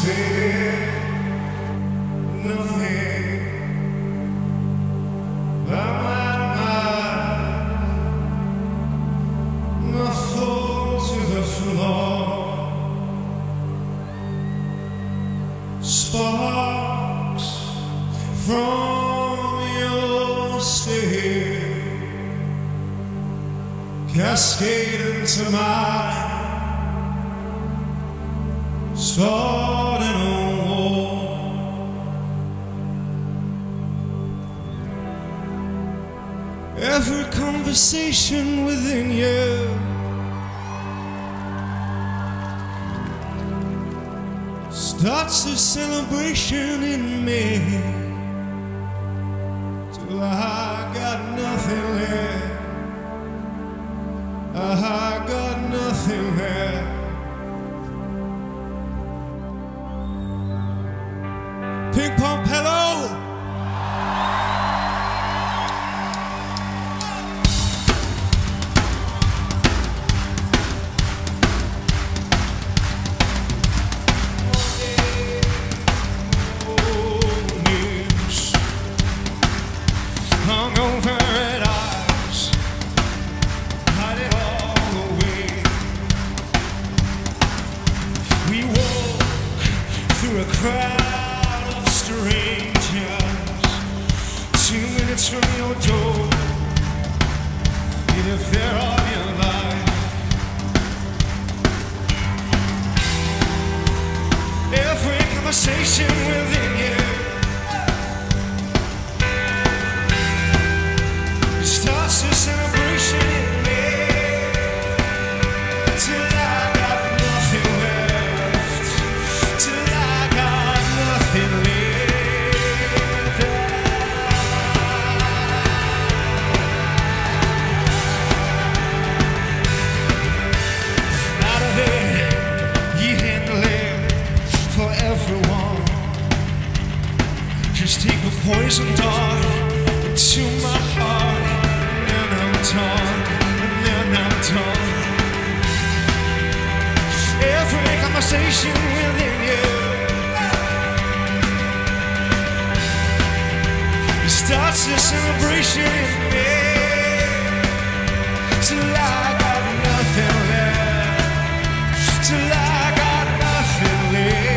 say nothing about my fall to the floor. Sparks from your stare cascade into mine, starting a war. Every conversation within you starts a celebration in me, till I got nothing left. I got nothing left. Pinkpop, hello. Hung over red eyes, hide it all away. We walk through a crowd of strangers, 2 minutes from your door, in a fair of your life. Every conversation within you starts a celebration in me, till I got nothing left, till I got nothing left. Out of it, you handle it for everyone. Just take a poison dart into my heart. Every conversation within you starts a celebration in me, till I got nothing left, till I got nothing left.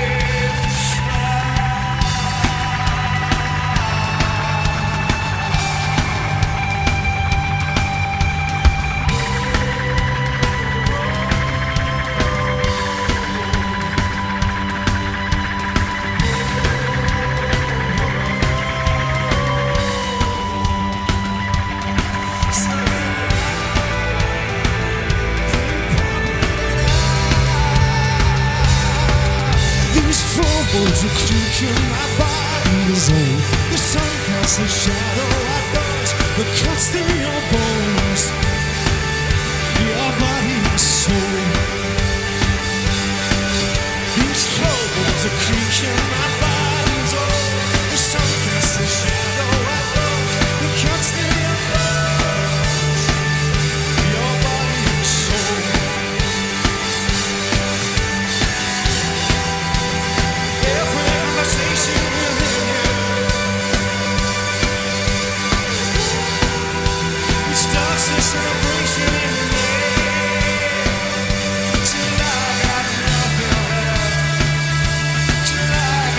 Words are creaking, my body is old. The sun casts a shadow at dawn that cuts through your bones, your body and soul. These floorboards are creaking, my body is old. The sun casts a shadow at dawn that cuts through your bones, your body and soul. Conversation within you, it starts a celebration in me, till I got nothing left, till I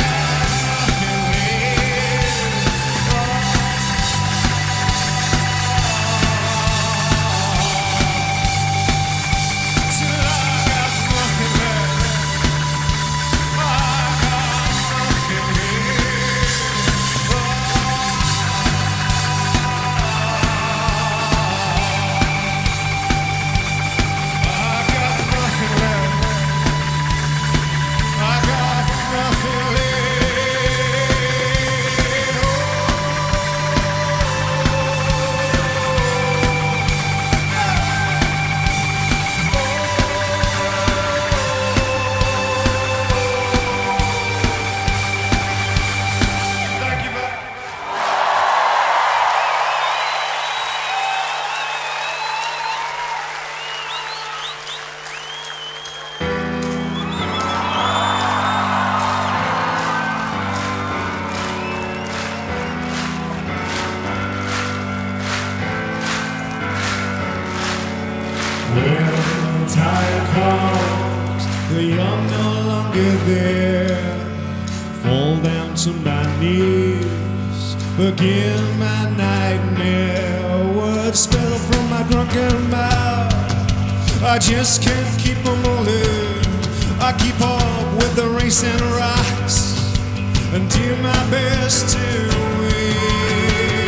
no longer there. Fall down to my knees, begin my nightmare. Words spill from my drunken mouth, I just can't keep them rolling. I keep up with the racing rocks and do my best to win.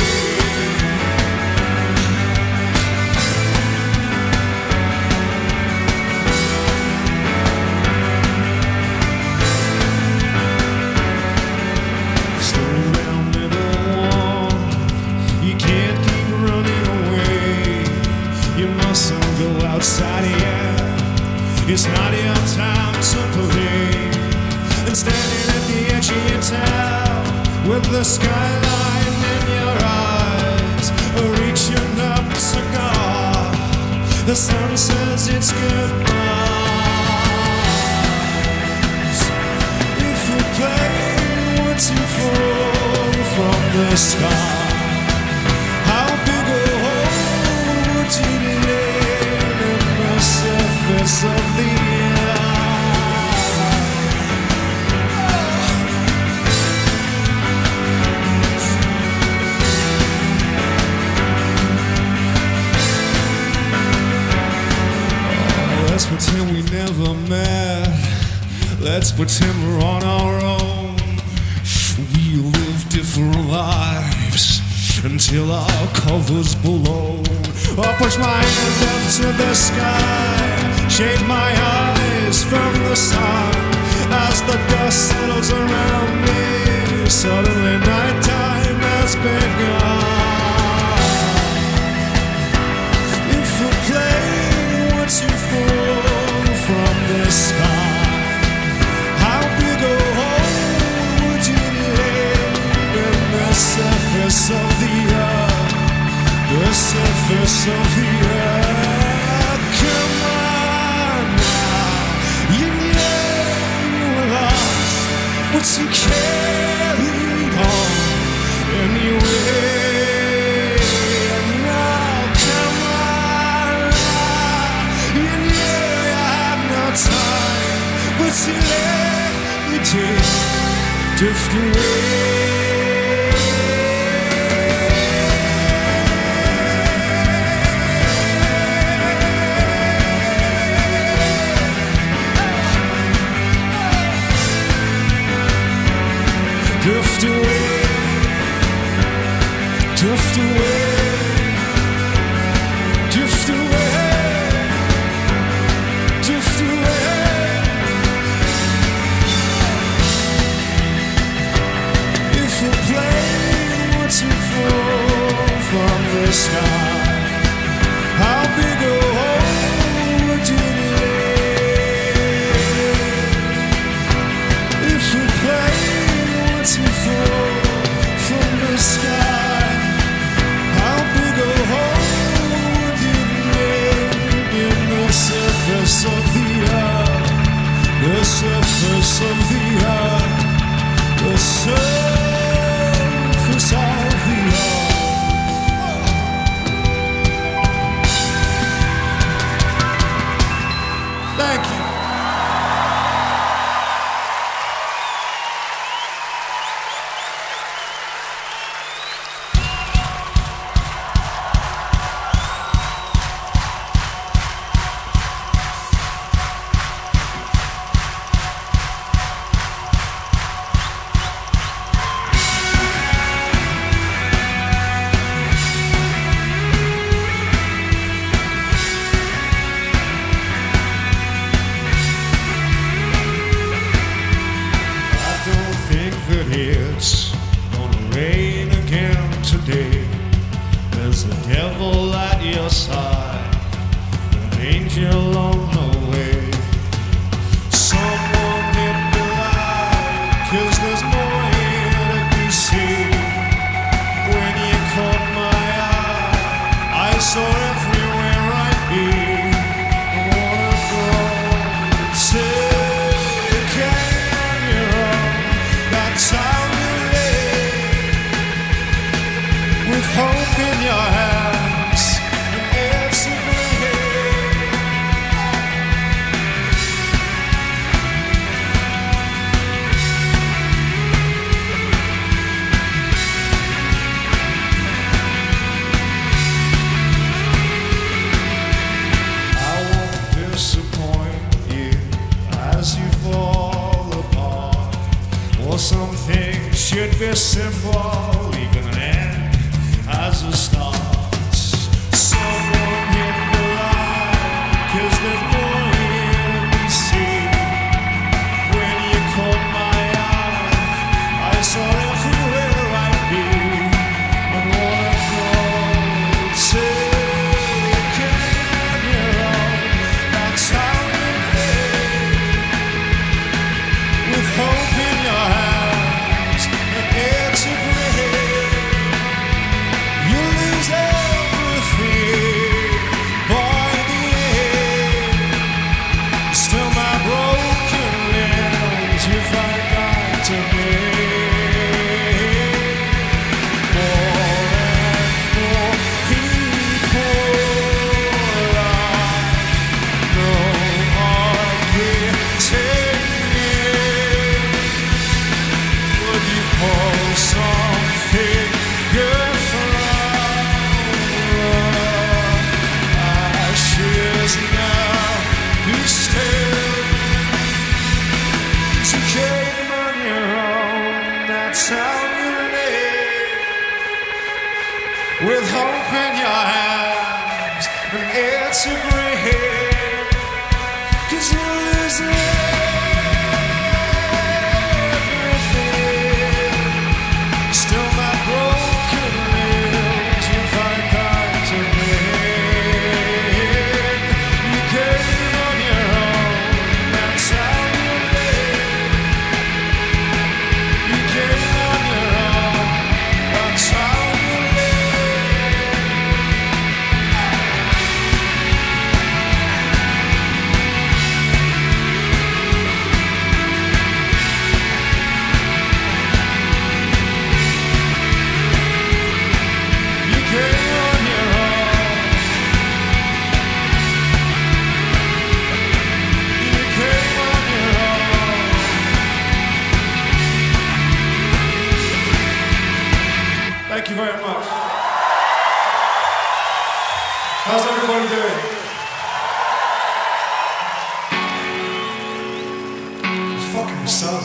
Slow down, little one, you can't keep running away. You mustn't go outside yet, it's not your time to play. And standing at the edge of your town with the skyline in your eyes, reaching up to God, the sun says it's goodbyes. If the plane were to fall from the sky, how big a hole would you live in the surface of the earth? Let's pretend we never met. Let's pretend we're on our own. We live different lives until our cover's below. I'll push my hand up to the sky, shade my eyes from the sun. As the dust settles around me, suddenly nighttime has begun. If a plane were to fall from the sky, how big a hole would you leave in the surface of the earth? The surface of the earth. Come on now, you know you were lost, but you carried on anyway. Now, come on now, you knew you had no time, but you let your day drift away. Drift away, drift away, drift away, drift away. If a plane were to fall from the sky, how big a hole would you leave? If a plane to fall from the sky, how big a hole would you make in the surface of the earth? The surface of the earth, the surface of the earth. Thank you. It's gonna rain again today. There's a devil at your side, an angel on the way. Someone hit the light, 'cause there's more here to be seen. When you caught my eye, I saw everywhere I'd be. I wanna go take your own. That's how with hope in your hands, and it's a great should be simple, leaving an end as a start. Someone hit the line, 'cause there's more here to be seen. When you caught my eye, I saw everywhere I'd be, and what I called taking on your own. That's how you live, with hope in your hands and air to breathe. You lose everything by the end. Still my broken limbs you find out to me. More and more people are getting in. Would you pull something good from ashes now? Be still. 'Cause you came on your own. That's how you live, with hope in your hands and air to breathe. 'Cause you lose everything. Still my broken limbs you find time to mend. You came on your own. That's how you live. You came on your own. That's how you live. You came on your own. You came on your own. Thank you very much. How's everybody doing? It's fucking sun.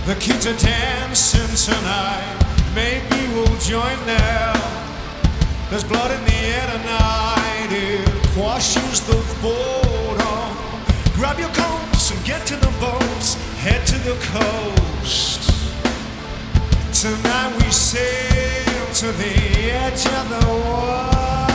The kids are dancing tonight. Maybe we'll join now. There's blood in the air tonight. It washes the border. Grab your coats and get to the boats. Head to the coast. Tonight we sail to the edge of the world.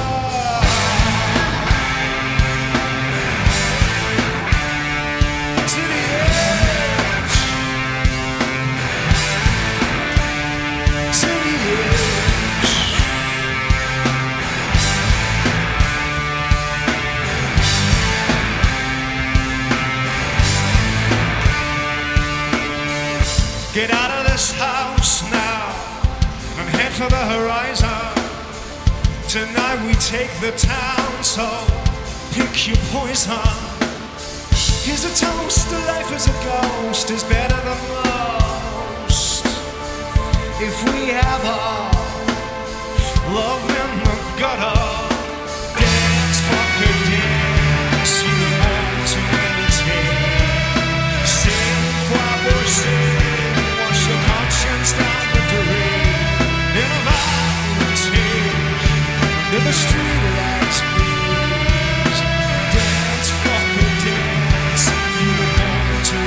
Get out of this house now and head for the horizon. Tonight we take the town, so pick your poison. Here's a toast to life as a ghost is better than most. If we have all love in the gutter, dance, fucker, dance, you want to entertain. Sing, choir, sing. Your conscience down the drain. In a volunteers, in the street lights blaze. Dance, fucker, dance. You want to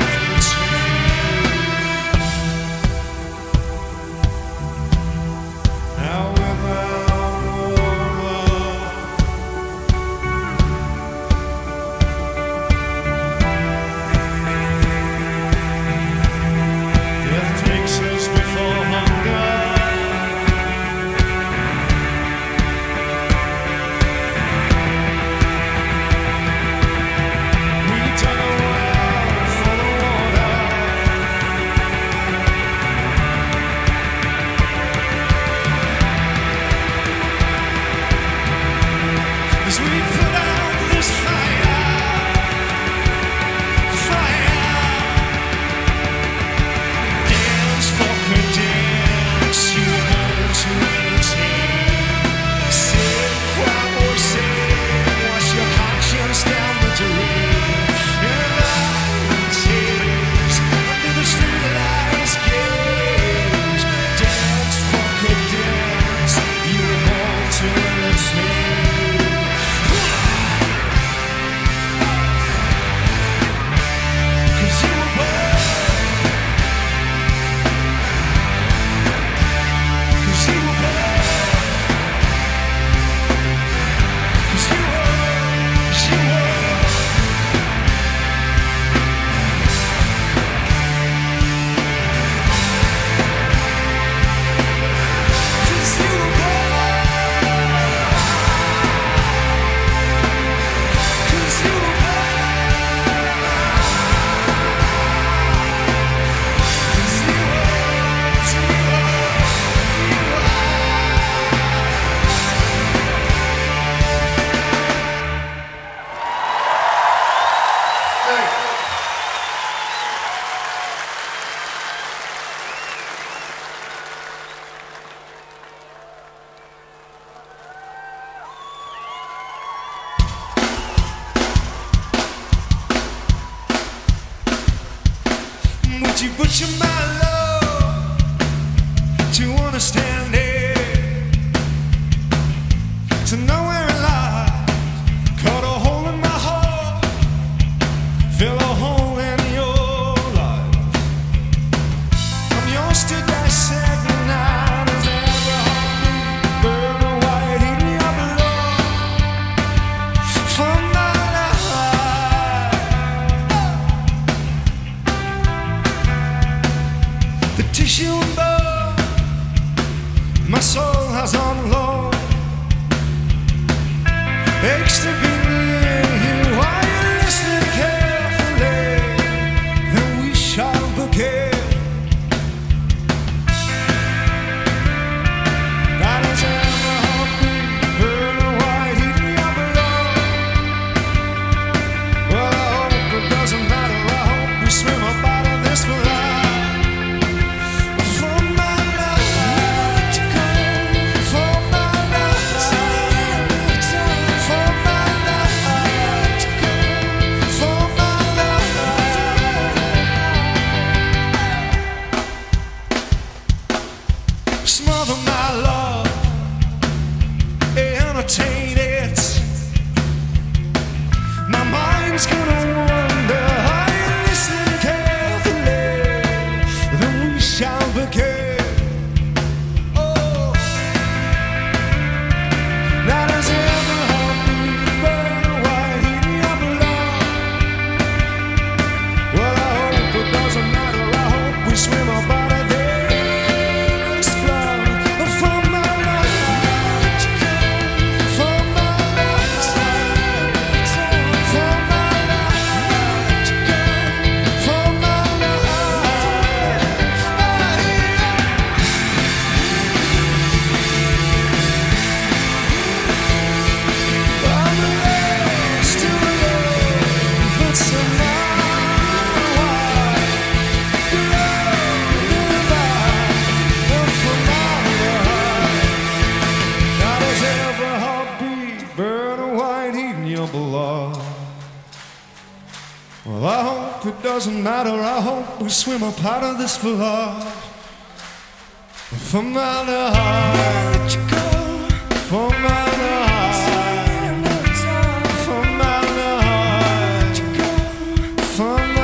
entertain. Now without Would you butcher my love to understand it? To know where it lies, cut a hole in my heart, fill a hole in your life. I'm yours to dissect night as every heartbeat burn a white in your blood. For my tissue and bone, my soul has on loan. Aches to be near you. Are you listening carefully? Then we shall begin. That is every heartbeat, burn a white in your blood. Well, I hope it doesn't matter. I hope we swim up out of this for life. For my love, doesn't matter, I hope we swim up out of this flood. For my love, for my love, for my love, for my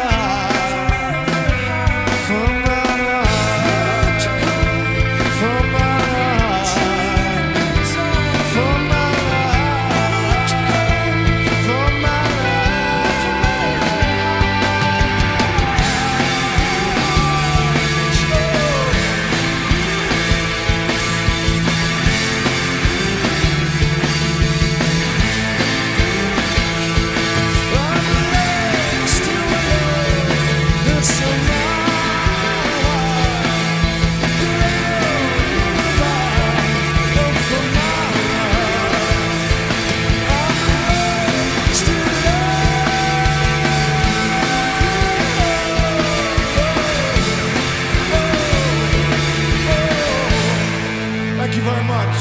Thank you very much.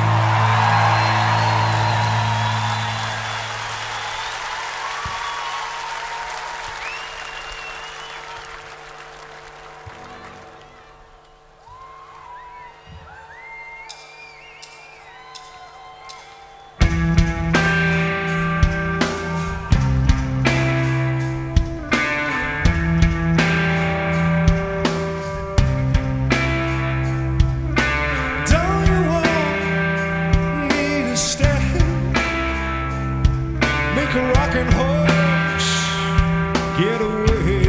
Make a rocking horse get away.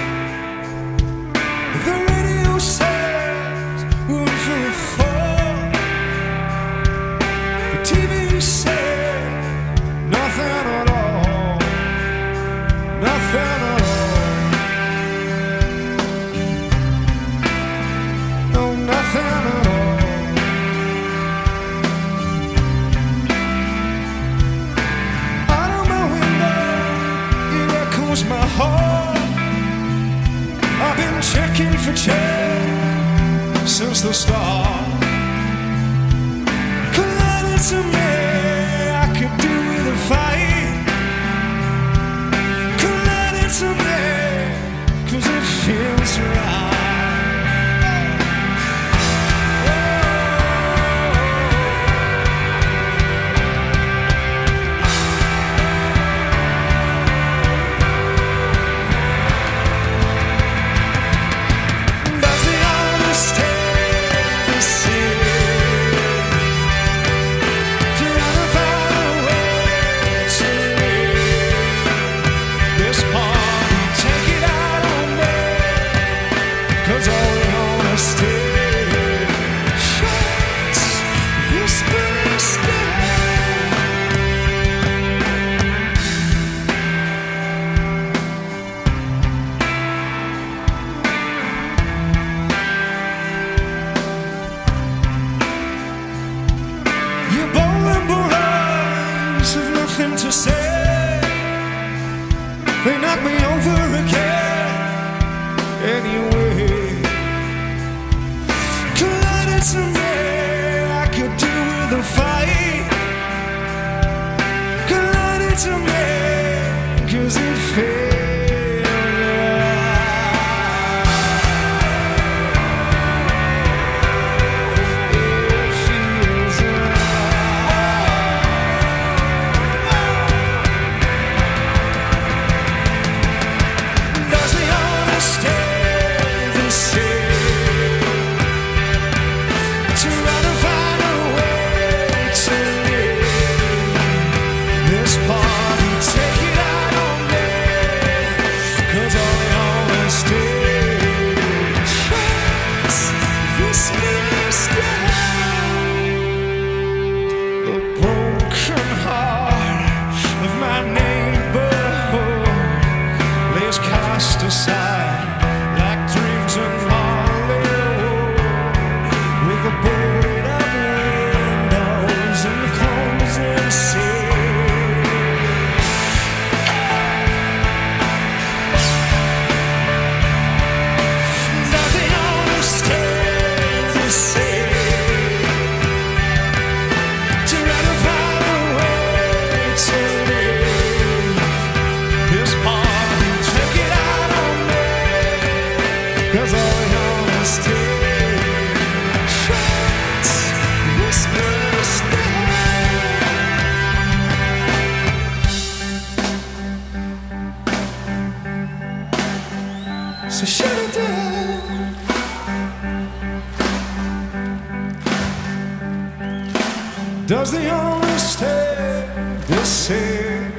The radio says we're in for a fall. The TV says nothing at all. Nothing at all. No, nothing at all. My heart, I've been checking for change since the start. Collided to me, I could do with a fight. Collided to me, 'cause it feels right. To say, they knock me over again anyway. Collided to me, I could do with a fight. Collided to me, 'cause it feels aside like dreams in Hollywood, with a board of windows and the closing nothing on the stage to say, to ratify the way to live this party, take it out. So shut it down. Does the only stand the same?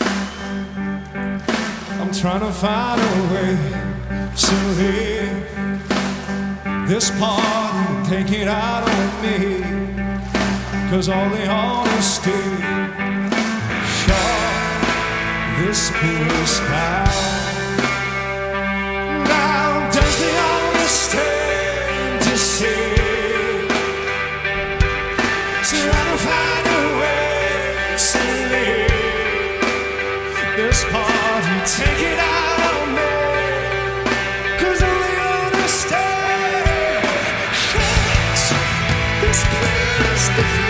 I'm trying to find a way to leave this part and take it out on me, 'cause all the honesty shut this place down. Now does the only stand to see? Trying to find a way to leave this part and take it out on me, 'cause only understand shuts this place down.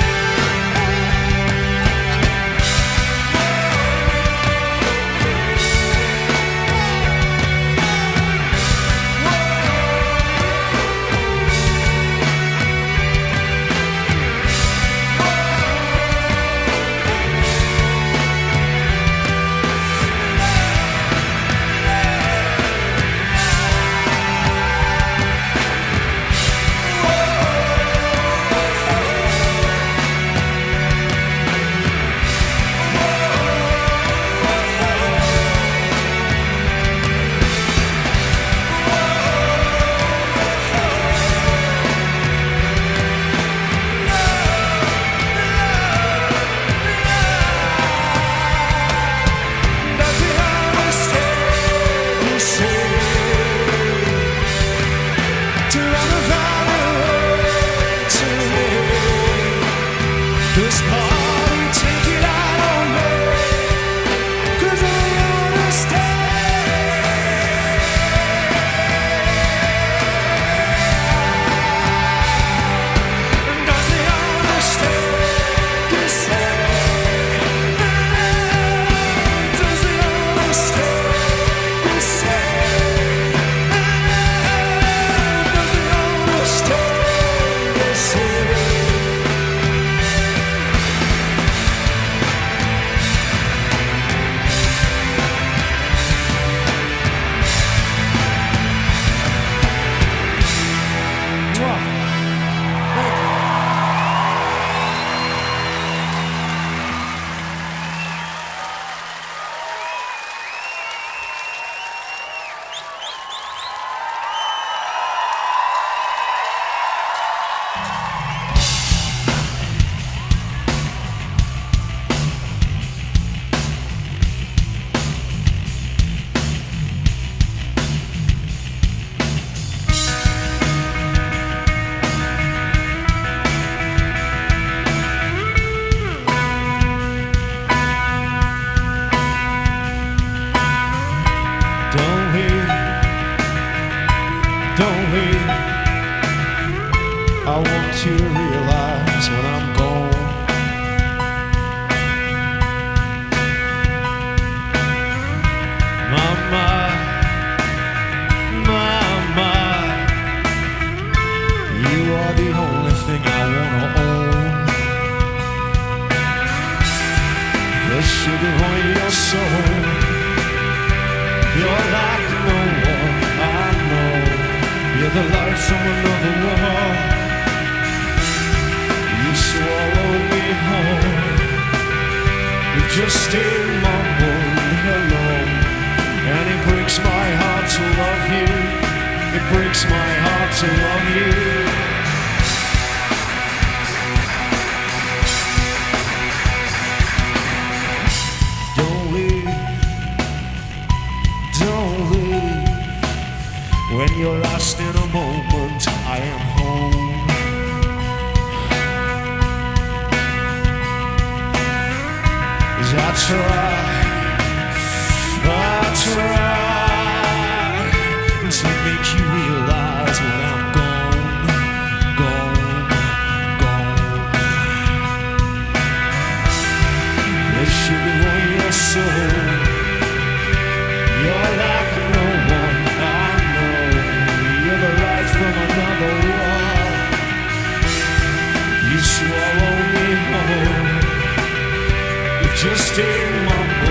Don't leave. I want you to realize when I'm gone, my, you are the only thing I wanna own. The sugar on your soul, you're like no one I know. You're the light from another world. You swallowed me whole. You just a mumble hello. And it breaks my heart to love you. It breaks my heart to love you. Don't leave. Don't leave. When you're lost in a moment, I am home. As I try to make you realize when I'm gone, gone, gone. The sugar on your soul, you're like no one I know. You're the light from another world. You swallow me whole. You're just a mumble.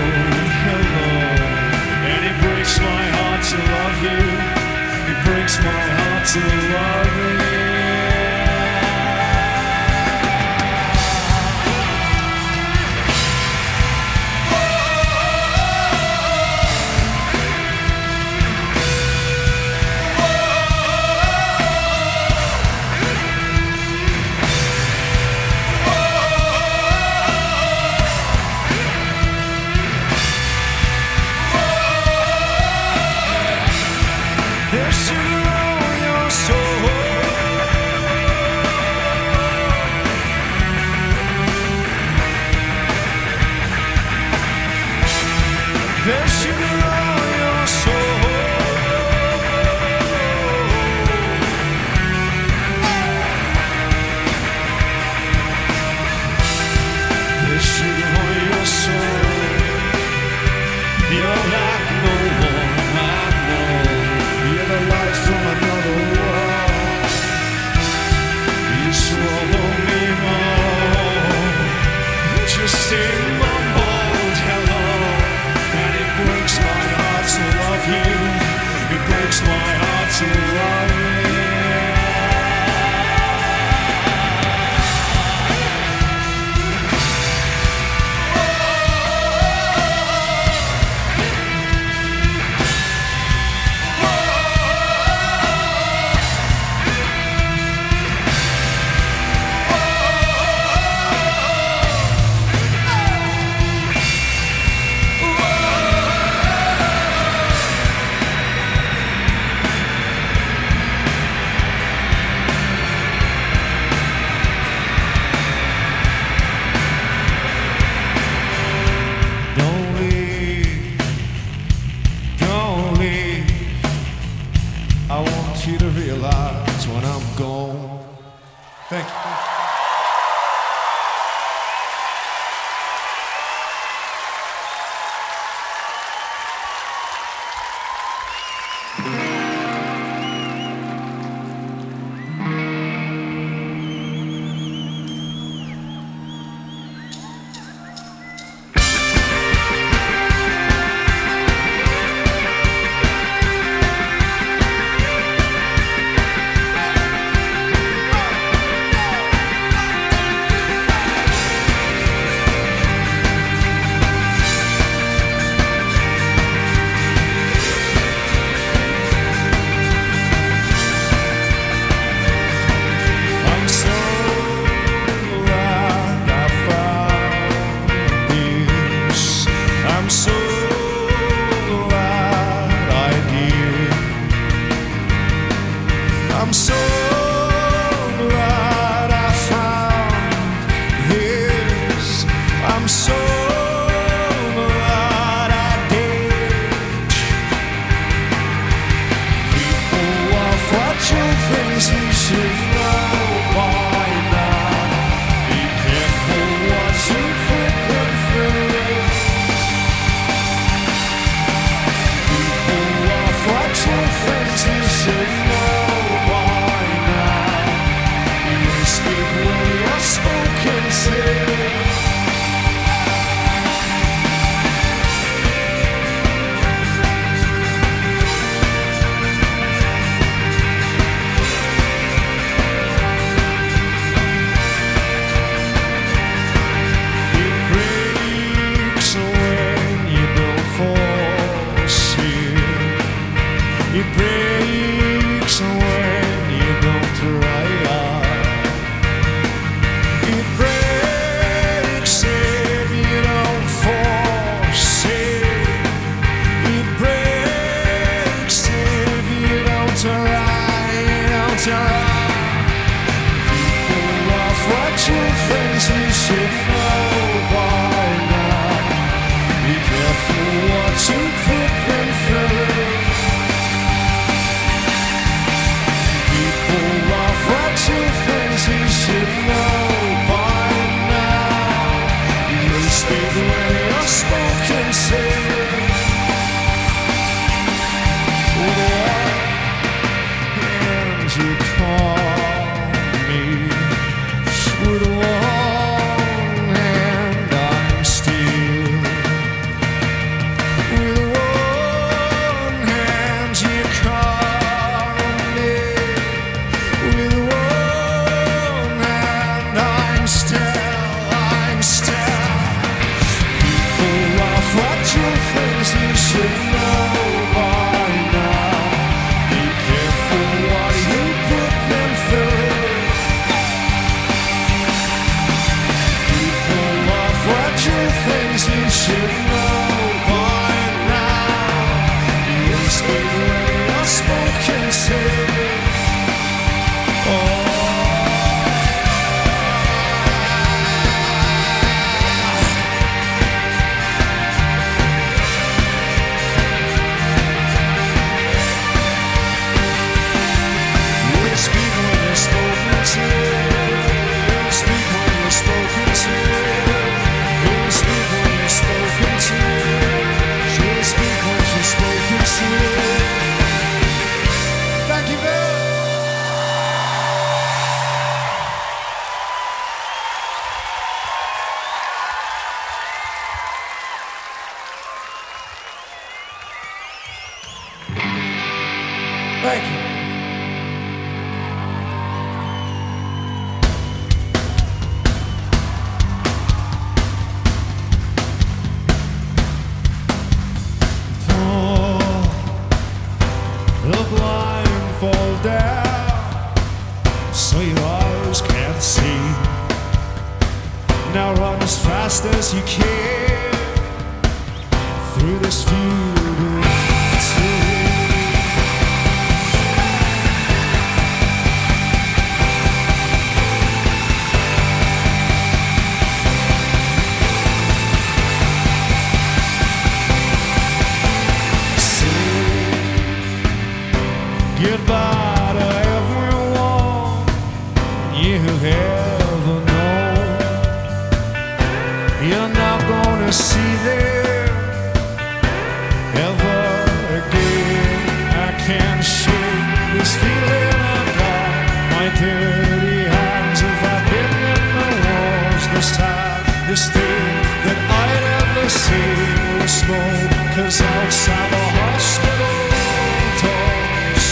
Thank you. I'm so glad I found this. I'm so glad I did. People are watching things you should know by now. Be careful what you put them through. People are watching things you should know. It breaks when you don't try. It breaks if you don't force it. It breaks if you don't try. People are watching things you should know by now. Be careful what you put them through. Things you should know by now. You speak when you're spoken to. With one hand you call me. With one hand I'm still. With one hand you call me. With I'm still. People are watching things you should know by now. Be careful what you put them through. People are watching things you should know by now. You speak when you're spoken to. Thank you. Pull the blindfold down so your eyes can't see. Now run as fast as you can through this fugitive terrain. Goodbye to everyone you can't shake this feeling I've got. My dirty hands have I been in the walls this time. This thing that I'd ever see was small, 'cause outside the hospital doors,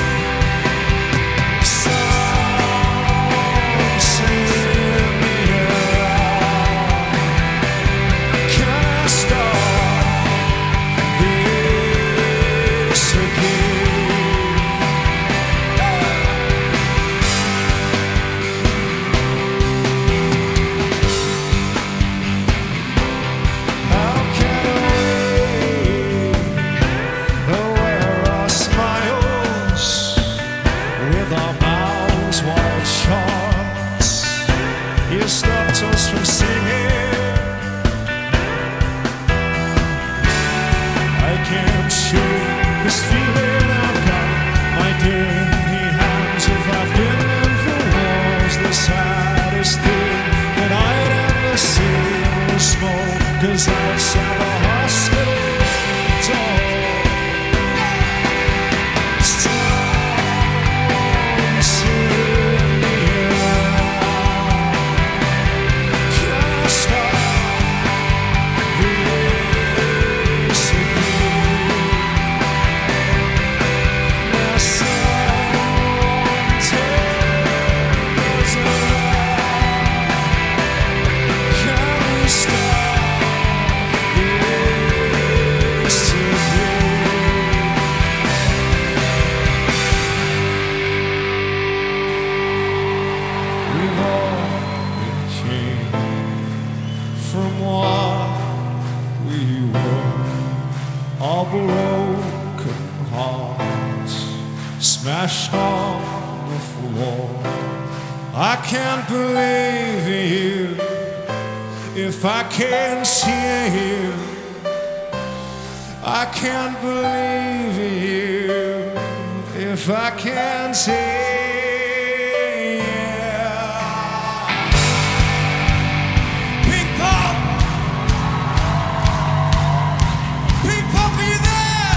some say me around. Can I start this again? How can we wear our smiles with our mouths wide shut? You stopped us from singing. I can't shake this feeling I've got. My dirty hands have I been in the walls. The saddest thing that I'd ever seen was small, 'cause outside the hospital door, some say me around. Can I start this again? My son turns around. Can we start this again? We've all been changed from what we were. All broken hearts smashed on the floor. I can't believe you if I can't see you. I can't believe you if I can't see you. Pinkpop! Pinkpop, are you there?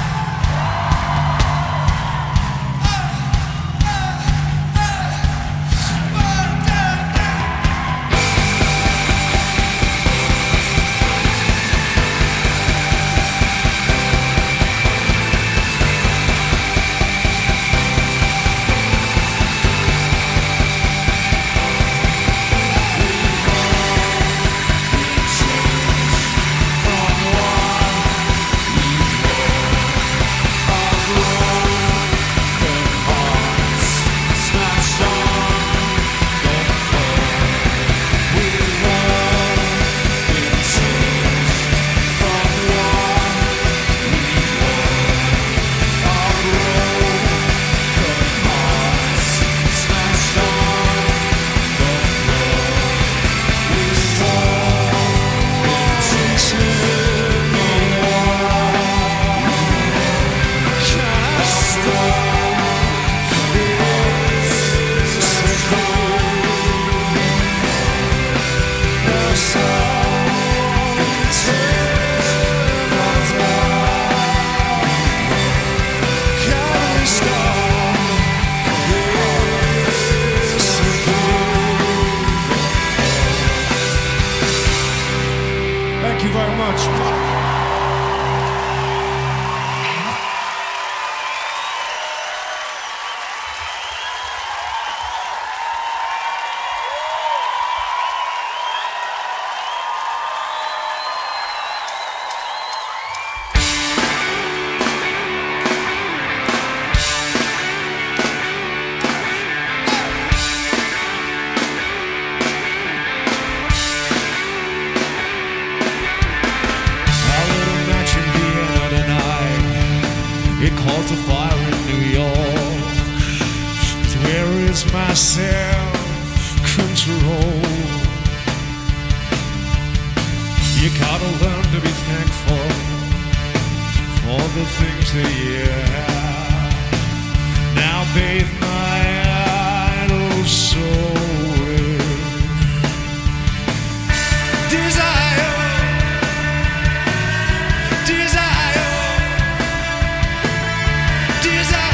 Thank you very much. It caught a fire in New York. Where is my self-control? You gotta learn to be thankful for the things that you have. Now bathe my idle soul in desire, desire, desire.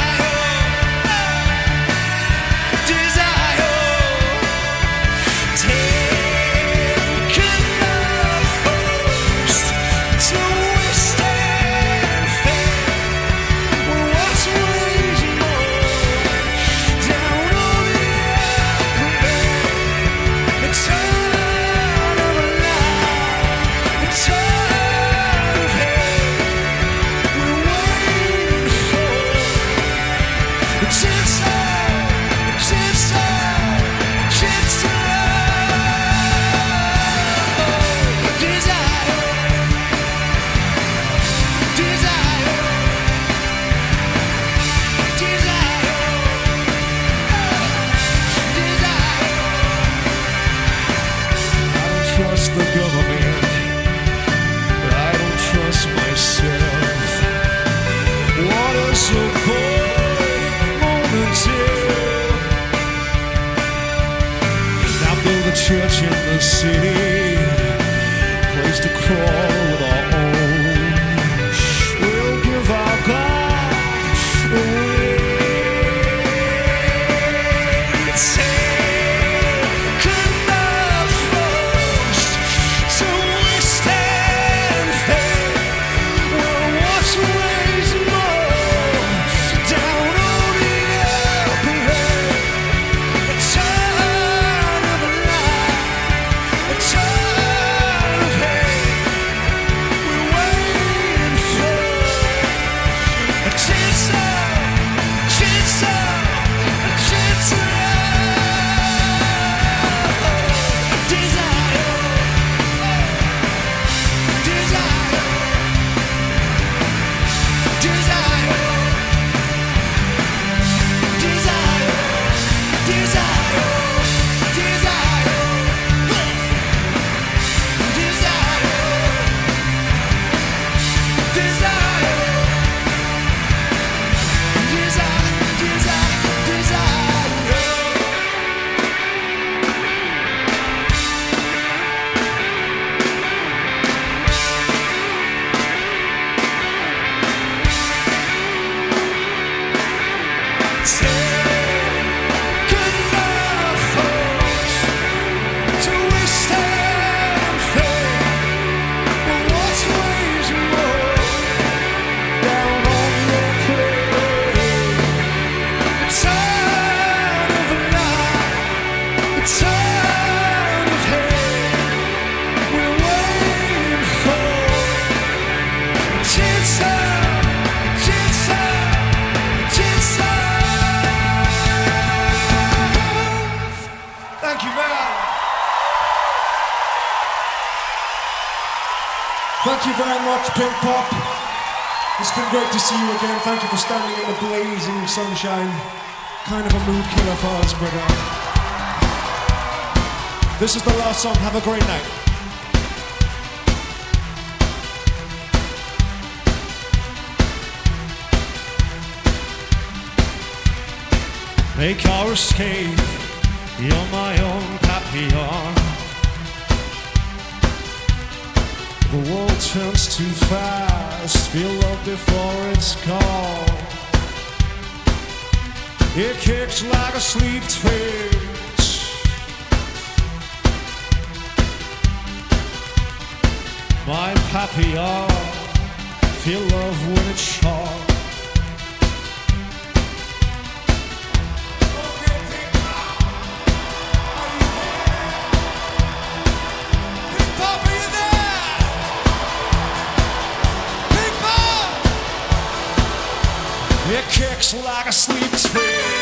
church in the city, place to crawl with our own. We'll give our God away. Taken up first to withstand fate. Well, what's weighs more down on the upper end? A turn of light, a turn of hate. We're waiting for a chance up, chance up, a chance up. Desire, desire, desire, desire, desire, desire, Thank you, man. Thank you very much, Pinkpop. It's been great to see you again. Thank you for standing in the blazing sunshine. Kind of a mood killer for us, but this is the last song. Have a great night. Make our escape. You're my own papillon. The world turns too fast. Feel love before it's gone. It kicks like a sleep twitch. My papillon. Feel love when it's short. It kicks like a sleep twitch.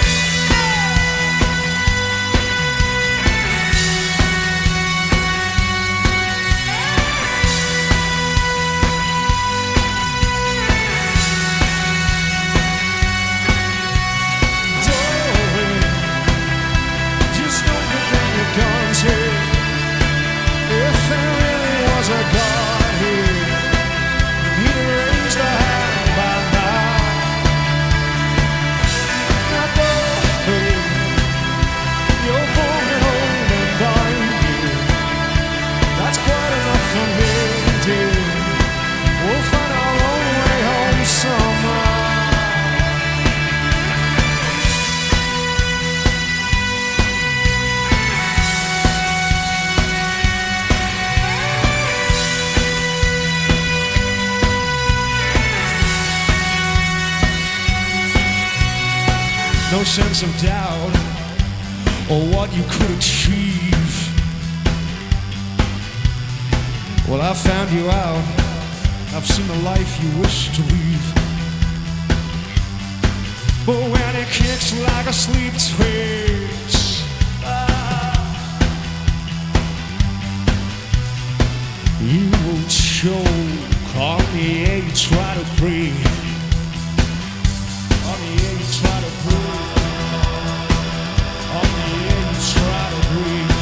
Darling, just don't forget your guns here. If there really was a God here, he'd raise the hand by now. No sense of doubt or what you could achieve. Well, I found you out. I've seen the life you wish to leave. But when it kicks like a sleep twitch, you will choke on the air you try to breathe. On the air you try to breathe. On the air you try to breathe.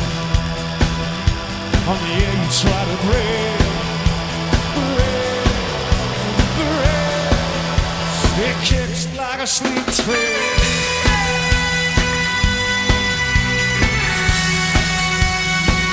On the air you try to breathe. It kicks like a sleep twitch.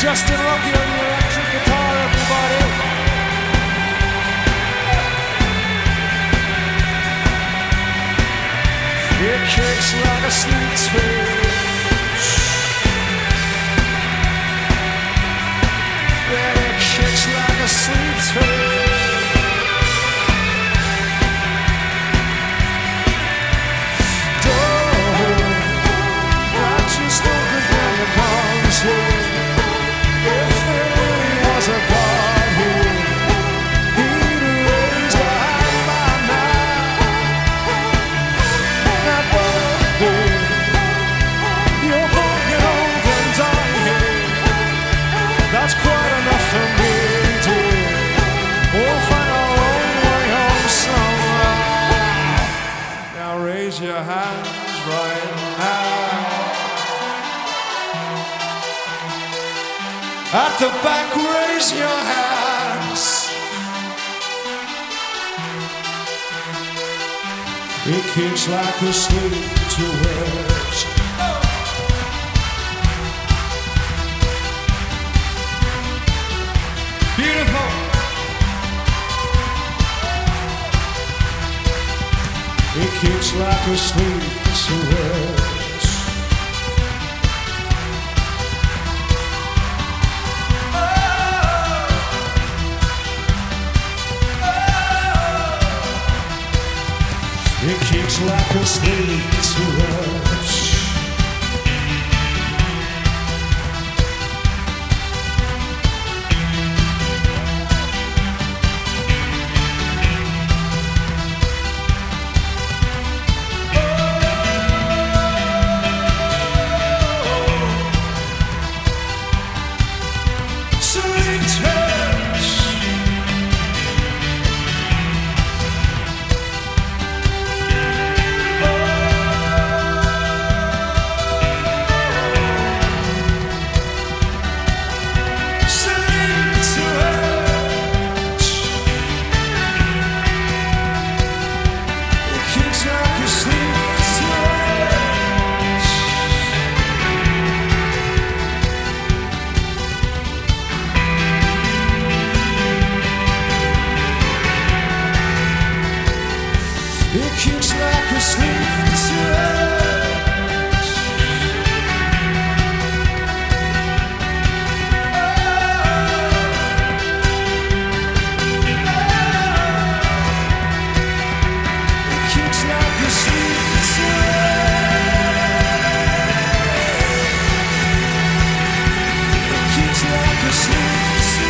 Justin Rocky on the electric guitar, everybody. It kicks like a sweet twitch. Yeah, it kicks like a sweet twitch. That's quite enough for me, dear. We'll find our own way home somehow. Now raise your hands right now. At the back, raise your hands. It kicks like a sleep to words. Beautiful. It kicks like a sleep to words. Oh. Oh. It kicks like a sleep to words. It kicks like a sleep to edge. Oh. Oh. It kicks like a sleep to edge. It kicks like a sleep to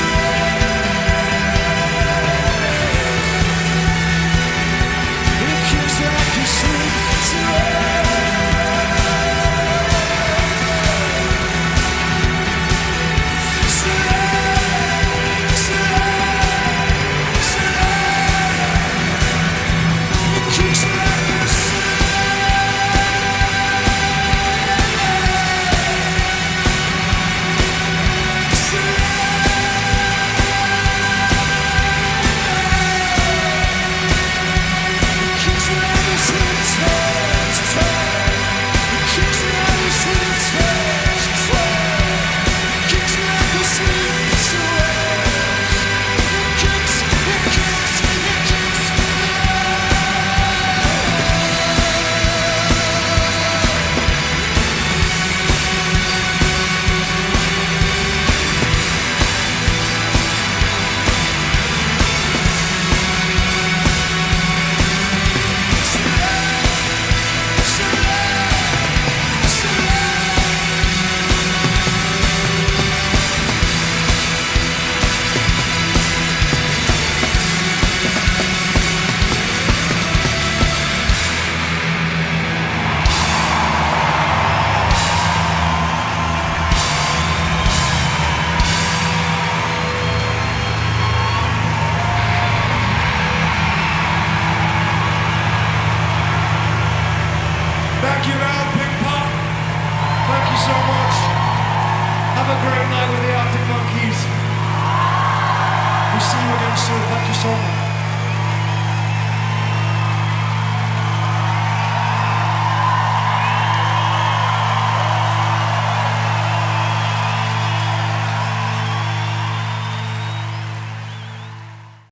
Thank you, Pinkpop. Thank you so much. Have a great night with the Arctic Monkeys. We'll see you again soon. Thank you so much.